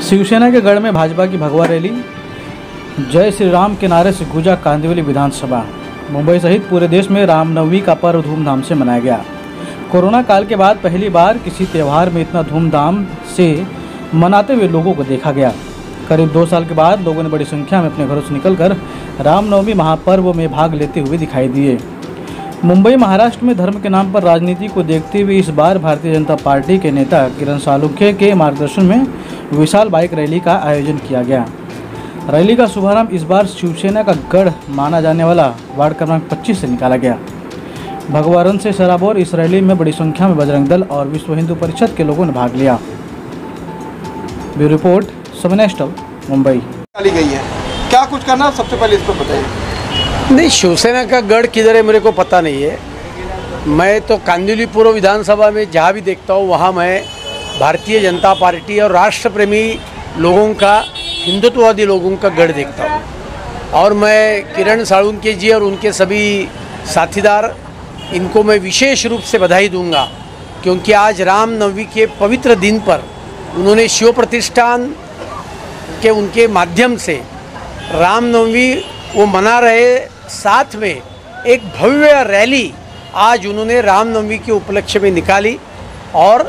शिवसेना के गढ़ में भाजपा की भगवा रैली, जय श्री राम के नारे से गूंजा कांदिवली विधानसभा। मुंबई सहित पूरे देश में रामनवमी का पर्व धूमधाम से मनाया गया। कोरोना काल के बाद पहली बार किसी त्यौहार में इतना धूमधाम से मनाते हुए लोगों को देखा गया। करीब 2 साल के बाद लोगों ने बड़ी संख्या में अपने घरों से निकलकर रामनवमी महापर्व में भाग लेते हुए दिखाई दिए। मुंबई महाराष्ट्र में धर्म के नाम पर राजनीति को देखते हुए इस बार भारतीय जनता पार्टी के नेता किरण सालुंखे के मार्गदर्शन में विशाल बाइक रैली का आयोजन किया गया। रैली का शुभारंभ इस बार शिवसेना का गढ़ माना जाने वाला वार्ड क्रमांक 25 से निकाला गया। भगवा रंग से सराबोर इस रैली में बड़ी संख्या में बजरंग दल और विश्व हिंदू परिषद के लोगों ने भाग लिया। Bureau report, Samay national, Mumbai. गई है, क्या कुछ करना सबसे पहले इस पर बताइए। नहीं, शिवसेना का गढ़ किधर है मेरे को पता नहीं है। मैं तो कांदिवली पूर्व विधानसभा में जहाँ भी देखता हूँ वहाँ मैं भारतीय जनता पार्टी और राष्ट्र प्रेमी लोगों का, हिंदुत्ववादी लोगों का गढ़ देखता हूँ। और मैं किरण सालुंखे जी और उनके सभी साथीदार, इनको मैं विशेष रूप से बधाई दूंगा, क्योंकि आज रामनवमी के पवित्र दिन पर उन्होंने शिव प्रतिष्ठान के उनके माध्यम से रामनवमी वो मना रहे, साथ में एक भव्य रैली आज उन्होंने रामनवमी के उपलक्ष्य में निकाली और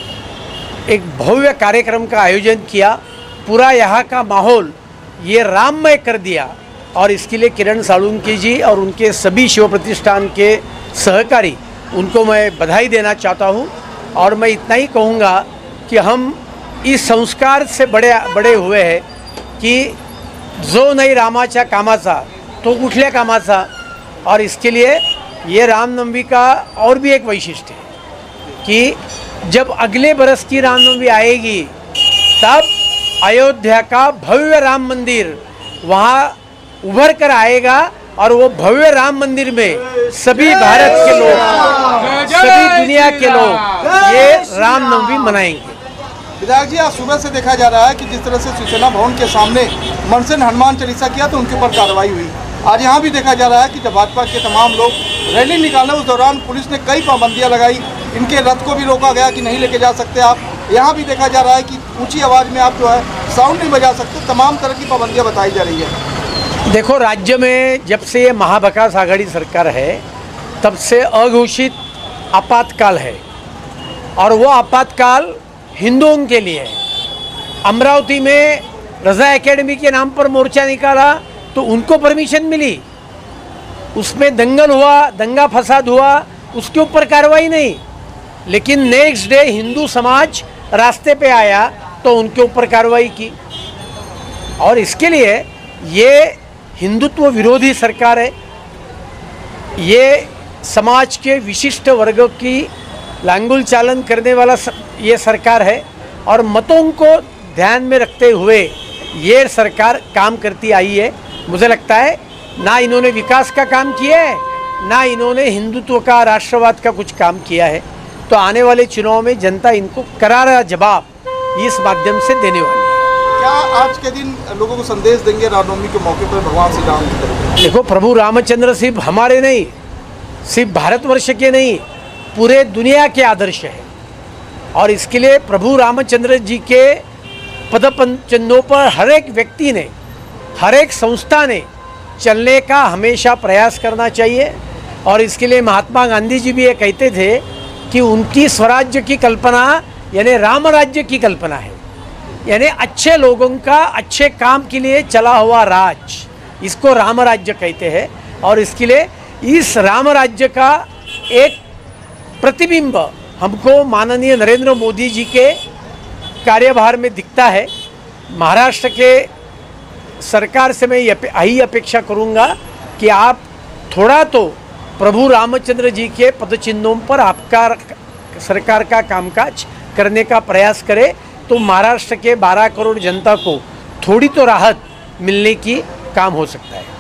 एक भव्य कार्यक्रम का आयोजन किया। पूरा यहाँ का माहौल ये राममय कर दिया और इसके लिए किरण सालुंखे जी और उनके सभी शिव प्रतिष्ठान के सहकारी, उनको मैं बधाई देना चाहता हूँ। और मैं इतना ही कहूँगा कि हम इस संस्कार से बड़े हुए हैं कि जो नहीं रामाच्या कामाचा तो कुठल्या कामाचा। और इसके लिए ये रामनवमी का और भी एक वैशिष्ट्य है कि जब अगले बरस की रामनवमी आएगी तब अयोध्या का भव्य राम मंदिर वहाँ उभर कर आएगा और वो भव्य राम मंदिर में सभी भारत के लोग, सभी दुनिया के लोग ये रामनवमी मनाएंगे। विधायक जी, आज सुबह से देखा जा रहा है कि जिस तरह से शिवसेना भवन के सामने मनसे ने हनुमान चालीसा किया तो उनके ऊपर कार्रवाई हुई। आज यहाँ भी देखा जा रहा है कि जब भाजपा के तमाम लोग रैली निकाले उस दौरान पुलिस ने कई पाबंदियां लगाई। इनके रथ को भी रोका गया कि नहीं लेके जा सकते आप। यहाँ भी देखा जा रहा है कि ऊँची आवाज़ में आप जो है साउंड नहीं बजा सकते। तमाम तरह की पाबंदियाँ बताई जा रही है। देखो, राज्य में जब से ये महाविकास आघाड़ी सरकार है तब से अघोषित आपातकाल है और वो आपातकाल हिंदुओं के लिए है। अमरावती में रज़ा एकेडमी के नाम पर मोर्चा निकाला तो उनको परमिशन मिली, उसमें दंगल हुआ, दंगा फसाद हुआ, उसके ऊपर कार्रवाई नहीं। लेकिन नेक्स्ट डे हिंदू समाज रास्ते पे आया तो उनके ऊपर कार्रवाई की। और इसके लिए ये हिंदुत्व विरोधी सरकार है, ये समाज के विशिष्ट वर्गों की लांगुल चालन करने वाला ये सरकार है। और मतों को ध्यान में रखते हुए ये सरकार काम करती आई है। मुझे लगता है ना इन्होंने विकास का काम किया है, ना इन्होंने हिंदुत्व का, राष्ट्रवाद का कुछ काम किया है। तो आने वाले चुनाव में जनता इनको करारा जवाब इस माध्यम से देने वाली है। क्या आज के दिन लोगों को संदेश देंगे रामनवमी के मौके पर भगवान श्री राम की तरफ? देखो, प्रभु रामचंद्र सिर्फ हमारे नहीं, सिर्फ भारतवर्ष के नहीं, पूरे दुनिया के आदर्श है। और इसके लिए प्रभु रामचंद्र जी के पदचिन्हों पर हर एक व्यक्ति ने, हर एक संस्था ने चलने का हमेशा प्रयास करना चाहिए। और इसके लिए महात्मा गांधी जी भी ये कहते थे कि उनकी स्वराज्य की कल्पना यानी राम राज्य की कल्पना है, यानी अच्छे लोगों का अच्छे काम के लिए चला हुआ राज, इसको राम राज्य कहते हैं। और इसके लिए इस राम राज्य का एक प्रतिबिंब हमको माननीय नरेंद्र मोदी जी के कार्यभार में दिखता है। महाराष्ट्र के सरकार से मैं यही अपेक्षा करूंगा कि आप थोड़ा तो प्रभु रामचंद्र जी के पदचिन्हों पर आपका सरकार का कामकाज करने का प्रयास करें, तो महाराष्ट्र के 12 करोड़ जनता को थोड़ी तो राहत मिलने की काम हो सकता है।